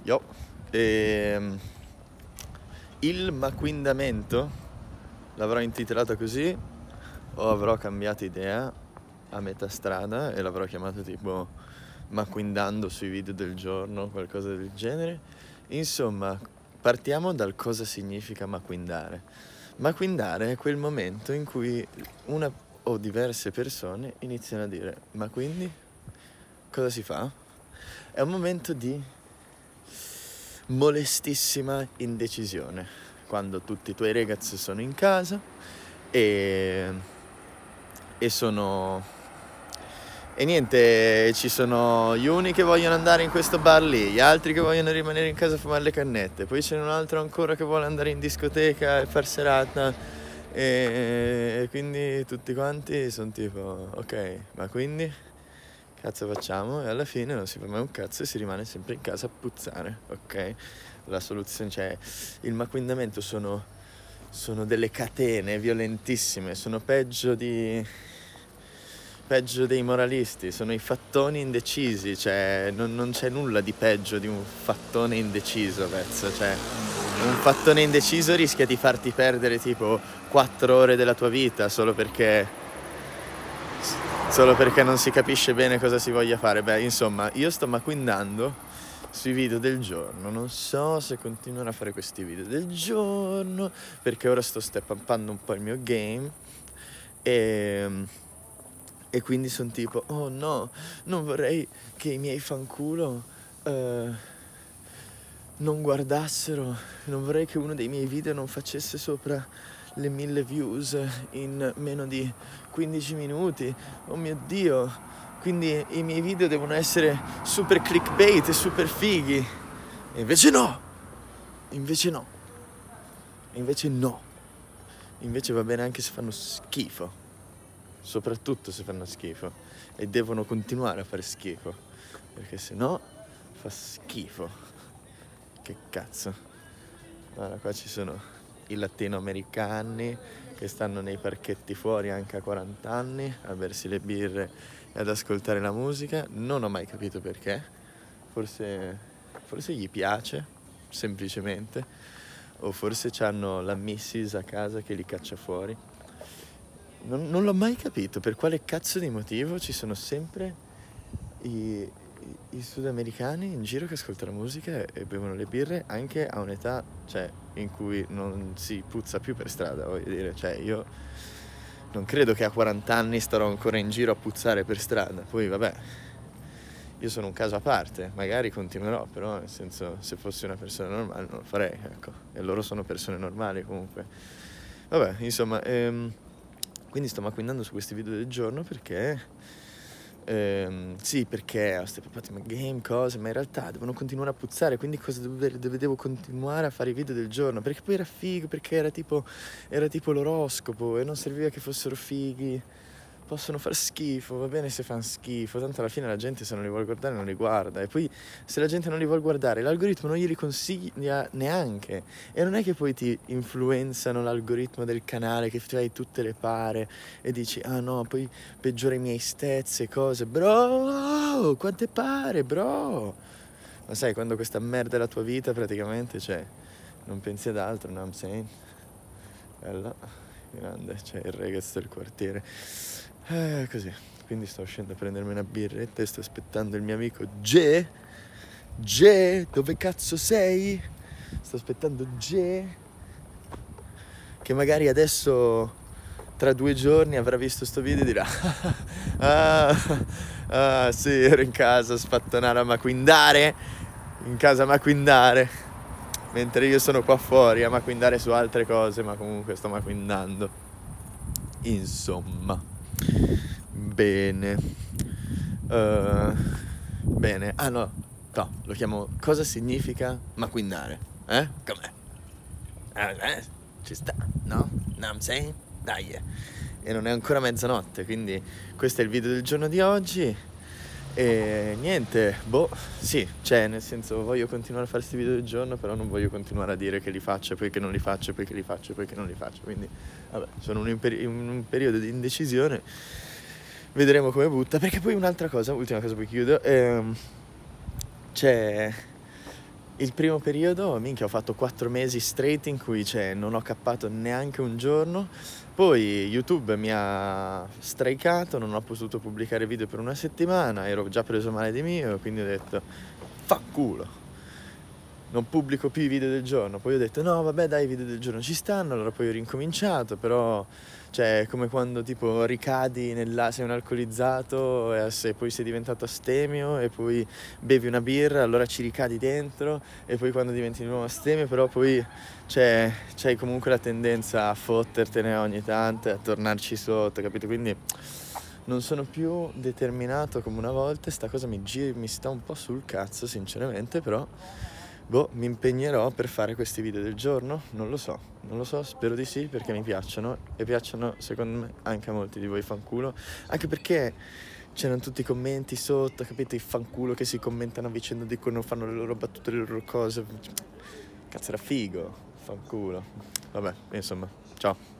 Yo. Il maquindamento l'avrò intitolato così o avrò cambiato idea a metà strada e l'avrò chiamato tipo maquindando sui video del giorno o qualcosa del genere. Insomma, partiamo dal cosa significa maquindare. Maquindare è quel momento in cui una o diverse persone iniziano a dire: ma quindi cosa si fa? È un momento di molestissima indecisione, quando tutti i tuoi ragazzi sono in casa e sono... E niente, ci sono gli uni che vogliono andare in questo bar lì, gli altri che vogliono rimanere in casa a fumare le cannette, poi c'è un altro ancora che vuole andare in discoteca e far serata e quindi tutti quanti sono tipo: ok, ma quindi cazzo facciamo? E alla fine non si fa mai un cazzo e si rimane sempre in casa a puzzare, ok? La soluzione, cioè, il maquindamento sono delle catene violentissime, sono peggio dei moralisti, sono i fattoni indecisi, cioè non c'è nulla di peggio di un fattone indeciso, pezzo, cioè un fattone indeciso rischia di farti perdere tipo 4 ore della tua vita solo perché non si capisce bene cosa si voglia fare. Beh, insomma, io sto maquindando sui video del giorno, non so se continuerò a fare questi video del giorno perché ora sto step-upando un po' il mio game e quindi sono tipo: oh no, non vorrei che i miei fanculo non guardassero, non vorrei che uno dei miei video non facesse sopra le 1000 views in meno di 15 minuti, oh mio Dio, quindi i miei video devono essere super clickbait e super fighi. E invece no, invece va bene anche se fanno schifo, soprattutto se fanno schifo, e devono continuare a fare schifo, perché se no fa schifo. Che cazzo. Allora, qua ci sono i latinoamericani che stanno nei parchetti fuori anche a 40 anni a bersi le birre e ad ascoltare la musica. Non ho mai capito perché. Forse gli piace, semplicemente. O forse c'hanno la missis a casa che li caccia fuori. Non l'ho mai capito per quale cazzo di motivo ci sono sempre i sudamericani in giro che ascoltano musica e bevono le birre anche a un'età, cioè, in cui non si puzza più per strada, voglio dire, cioè io non credo che a 40 anni starò ancora in giro a puzzare per strada. Poi vabbè, io sono un caso a parte, magari continuerò, però nel senso, se fossi una persona normale non lo farei, ecco, e loro sono persone normali comunque. Vabbè, insomma, quindi sto maquinando su questi video del giorno perché sì, perché ho steppato in game, cose, ma in realtà devono continuare a puzzare, quindi cosa devo continuare a fare i video del giorno, perché poi era figo, perché era tipo l'oroscopo e non serviva che fossero fighi. Possono far schifo, va bene se fanno schifo, tanto alla fine la gente se non li vuole guardare non li guarda, e poi se la gente non li vuole guardare l'algoritmo non glieli consiglia neanche, e non è che poi ti influenzano l'algoritmo del canale che tu hai tutte le pare e dici: ah no, poi peggiora i miei stats e cose. Bro, quante pare, bro? Ma sai, quando questa merda è la tua vita praticamente, cioè, non pensi ad altro, no, I'm saying? Bella, grande, c'è il ragazzo del quartiere. Così, quindi sto uscendo a prendermi una birretta e sto aspettando il mio amico Ge, dove cazzo sei? Sto aspettando Ge, che magari adesso tra 2 giorni avrà visto sto video e dirà: ah sì, ero in casa a spattonare a maquindare, mentre io sono qua fuori a maquindare su altre cose, ma comunque sto maquindando. Insomma, bene. Bene. Ah no, lo chiamo: cosa significa maquindare? Com'è? Ci sta, no? No, I'm saying? Dai. E non è ancora mezzanotte, quindi questo è il video del giorno di oggi. E niente, sì, cioè, nel senso, voglio continuare a fare questi video del giorno, però non voglio continuare a dire che li faccio, poi che non li faccio, poi che li faccio, poi che non li faccio. Quindi, vabbè, sono in un periodo di indecisione, vedremo come butta. Perché poi un'altra cosa, ultima cosa, poi chiudo, c'è Il primo periodo, minchia, ho fatto 4 mesi straight in cui, cioè, non ho cappato neanche un giorno. Poi YouTube mi ha straicato, non ho potuto pubblicare video per una settimana, ero già preso male di mio, quindi ho detto, fa culo, non pubblico più i video del giorno. Poi ho detto, no, vabbè, dai, i video del giorno ci stanno, allora poi ho rincominciato, però, cioè, è come quando tipo ricadi sei un alcolizzato, e poi sei diventato astemio e poi bevi una birra, allora ci ricadi dentro e poi quando diventi di nuovo astemio, però poi c'hai comunque la tendenza a fottertene ogni tanto e a tornarci sotto, capito? Quindi non sono più determinato come una volta e sta cosa mi sta un po' sul cazzo, sinceramente, però mi impegnerò per fare questi video del giorno, non lo so, spero di sì, perché mi piacciono e piacciono secondo me anche a molti di voi fanculo, anche perché c'erano tutti i commenti sotto, capito? I fanculo che si commentano a vicenda, dicono, fanno le loro battute, le loro cose, cazzo era figo, fanculo, vabbè, insomma, ciao.